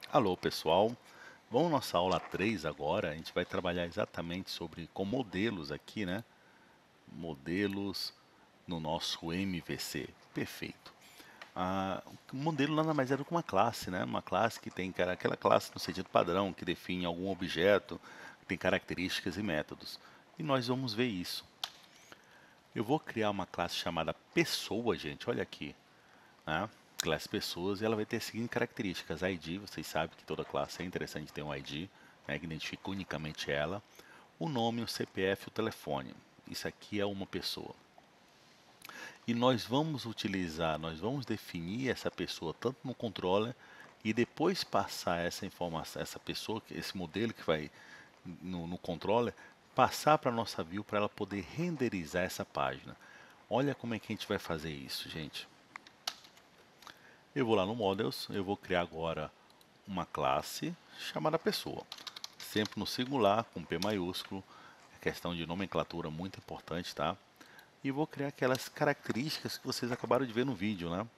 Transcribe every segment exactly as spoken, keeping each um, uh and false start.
Alô, pessoal. Vamos nossa aula três agora. A gente vai trabalhar exatamente sobre com modelos aqui, né? Modelos no nosso M V C. Perfeito. Ah, o modelo nada mais é do que uma classe, né? Uma classe que tem cara- aquela classe no sentido padrão, que define algum objeto, que tem características e métodos. E nós vamos ver isso. Eu vou criar uma classe chamada pessoa, gente. Olha aqui, né? Classe pessoas, e ela vai ter as seguintes características: I D, vocês sabem que toda classe é interessante ter um I D, né, que identifica unicamente ela, o nome, o C P F e o telefone. Isso aqui é uma pessoa. E nós vamos utilizar, nós vamos definir essa pessoa tanto no controller e depois passar essa informação, essa pessoa, esse modelo que vai no, no controller, passar para a nossa view para ela poder renderizar essa página. Olha como é que a gente vai fazer isso, gente. Eu vou lá no Models, eu vou criar agora uma classe chamada pessoa. Sempre no singular, com P maiúsculo, é questão de nomenclatura muito importante, tá? E vou criar aquelas características que vocês acabaram de ver no vídeo, né?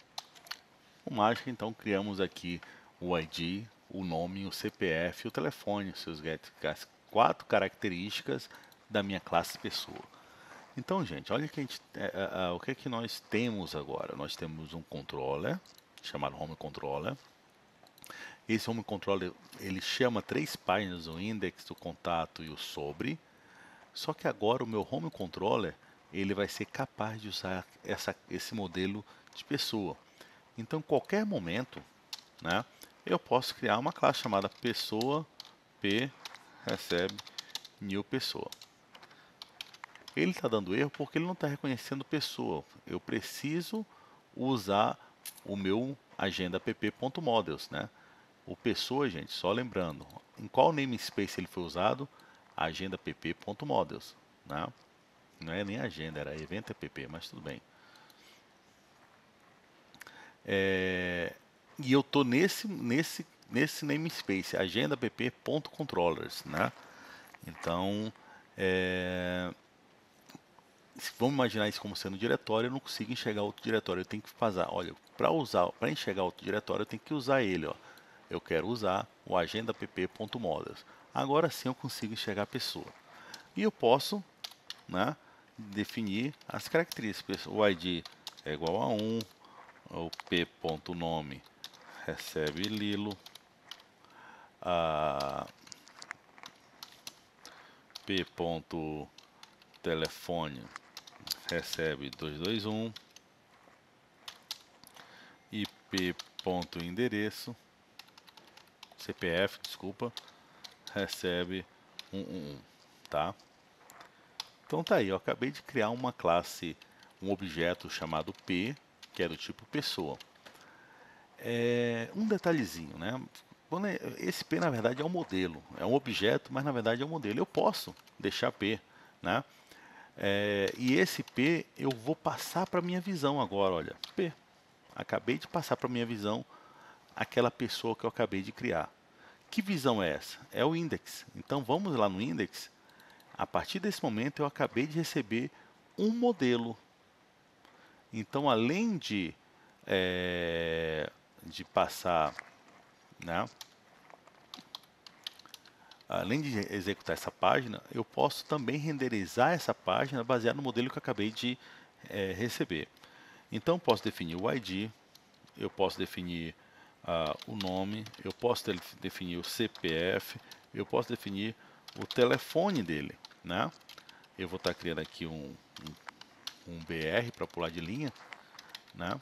O mágico, então, criamos aqui o I D, o nome, o C P F e o telefone, seus get, as quatro características da minha classe pessoa. Então, gente, olha que a gente, é, é, é, o que é que nós temos agora. Nós temos um controller, chamado Home Controller. Esse Home Controller, ele chama três páginas, o index, o contato e o sobre. Só que agora o meu Home Controller, ele vai ser capaz de usar essa, esse modelo de pessoa. Então, em qualquer momento, né, eu posso criar uma classe chamada pessoa p recebe new pessoa. Ele está dando erro porque ele não está reconhecendo pessoa. Eu preciso usar o meu agenda app.models, né? O pessoa, gente, só lembrando, em qual namespace ele foi usado? Agenda app.models, né? Não é nem agenda, era evento app, mas tudo bem. É, e eu tô nesse nesse nesse namespace, agenda app.controllers, né? Então, é, vamos imaginar isso como sendo um diretório, eu não consigo enxergar outro diretório, eu tenho que fazer, olha, para usar, para enxergar outro diretório, eu tenho que usar ele, ó. Eu quero usar o agenda app.models. Agora sim eu consigo enxergar a pessoa. E eu posso, né, definir as características. O I D é igual a um, o p.nome recebe Lilo, a p.telefone recebe duzentos e vinte e um e p.endereço, C P F, desculpa, recebe cento e onze, tá? Então tá aí, eu acabei de criar uma classe, um objeto chamado P, que é do tipo pessoa. É, um detalhezinho, né? Quando é- esse P na verdade é um modelo, é um objeto, mas na verdade é um modelo. Eu posso deixar P, né? É, e esse P eu vou passar para minha visão agora, olha, P. Acabei de passar para minha visão aquela pessoa que eu acabei de criar. Que visão é essa? É o index. Então vamos lá no index. A partir desse momento eu acabei de receber um modelo. Então além de, é, de passar, né, além de executar essa página, eu posso também renderizar essa página baseado no modelo que eu acabei de é, receber. Então eu posso definir o I D, eu posso definir uh, o nome, eu posso definir o C P F, eu posso definir o telefone dele, né? Eu vou estar criando aqui um, um, um B R para pular de linha, né?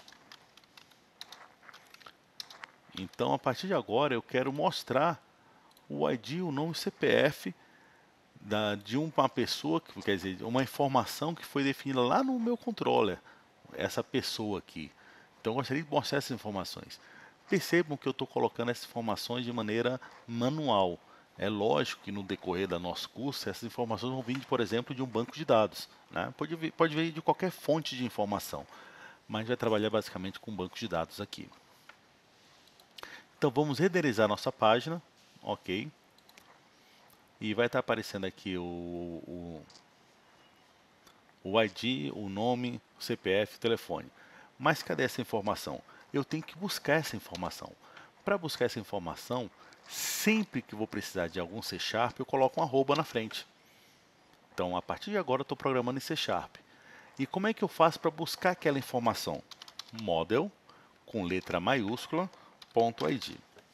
Então a partir de agora eu quero mostrar o I D, o nome e o C P F da, de uma pessoa, que quer dizer, uma informação que foi definida lá no meu controller, essa pessoa aqui. Então eu gostaria de mostrar essas informações. Percebam que eu estou colocando essas informações de maneira manual. É lógico que no decorrer do nosso curso, essas informações vão vir, por exemplo, de um banco de dados, né? Pode vir, pode vir de qualquer fonte de informação, mas vai trabalhar basicamente com banco de dados aqui. Então vamos renderizar nossa página, ok? E vai estar aparecendo aqui o, o, o I D, o nome, o C P F, o telefone. Mas cadê essa informação? Eu tenho que buscar essa informação. Para buscar essa informação, sempre que vou precisar de algum C Sharp, eu coloco um arroba na frente. Então, a partir de agora, eu estou programando em C Sharp. E como é que eu faço para buscar aquela informação? Model, com letra maiúscula, ponto .id.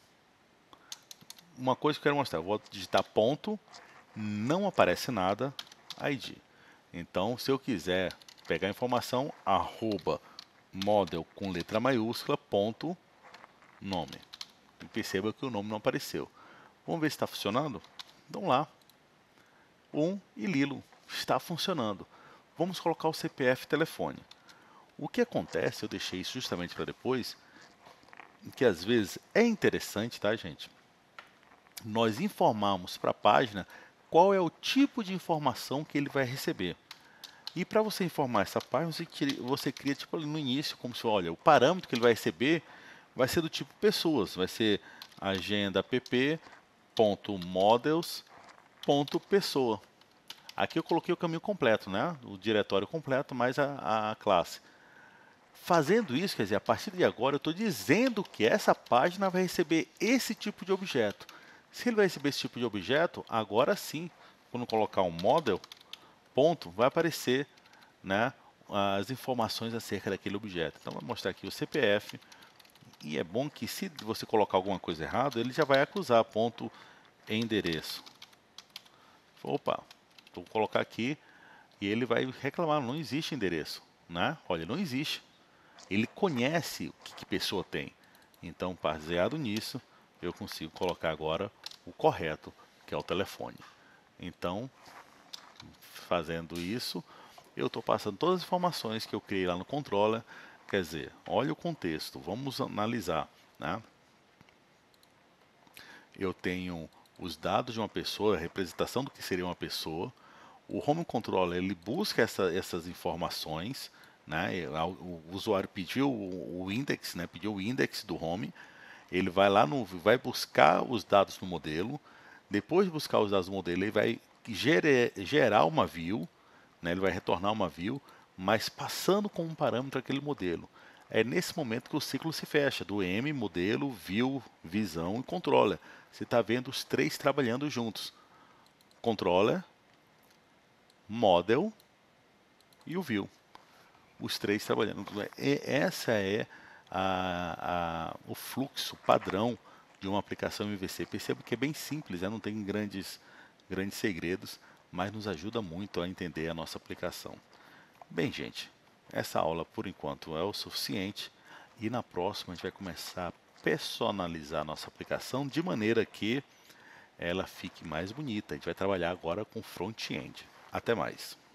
Uma coisa que eu quero mostrar, eu vou digitar ponto, não aparece nada, I D. Então, se eu quiser pegar a informação, arroba model com letra maiúscula, ponto, nome. E perceba que o nome não apareceu. Vamos ver se está funcionando? Vamos lá. um e Lilo. Está funcionando. Vamos colocar o C P F e telefone. O que acontece, eu deixei isso justamente para depois, que às vezes é interessante, tá, gente? Nós informarmos para a página qual é o tipo de informação que ele vai receber. E para você informar essa página, você cria, você cria tipo ali no início, como se, olha, o parâmetro que ele vai receber vai ser do tipo pessoas, vai ser agenda app.models.pessoa. Aqui eu coloquei o caminho completo, né? O diretório completo mais a, a classe. Fazendo isso, quer dizer, a partir de agora eu estou dizendo que essa página vai receber esse tipo de objeto. Se ele vai receber esse tipo de objeto, agora sim, quando colocar um model, ponto, vai aparecer, né, as informações acerca daquele objeto. Então, vou mostrar aqui o C P F. E é bom que se você colocar alguma coisa errada, ele já vai acusar ponto endereço. Opa, vou colocar aqui e ele vai reclamar, não existe endereço, né? Olha, não existe. Ele conhece o que, que pessoa tem. Então, baseado nisso, eu consigo colocar agora o correto, que é o telefone. Então, fazendo isso, eu estou passando todas as informações que eu criei lá no controller. Quer dizer, olha o contexto, vamos analisar, né? Eu tenho os dados de uma pessoa, a representação do que seria uma pessoa. O Home Controller, ele busca essa, essas informações, né? O usuário pediu o index, né? Pediu o index do Home. Ele vai lá, no, vai buscar os dados do modelo. Depois de buscar os dados do modelo, ele vai gerar, gerar uma view, né? Ele vai retornar uma view, mas passando como um parâmetro aquele modelo. É nesse momento que o ciclo se fecha, do M, modelo, view, visão e controller. Você está vendo os três trabalhando juntos. Controller, model e o view. Os três trabalhando. E essa é a, a, o fluxo padrão de uma aplicação M V C. Perceba que é bem simples, né? Não tem grandes, grandes segredos, mas nos ajuda muito a entender a nossa aplicação. Bem, gente, essa aula por enquanto é o suficiente e na próxima a gente vai começar a personalizar a nossa aplicação de maneira que ela fique mais bonita. A gente vai trabalhar agora com front-end. Até mais!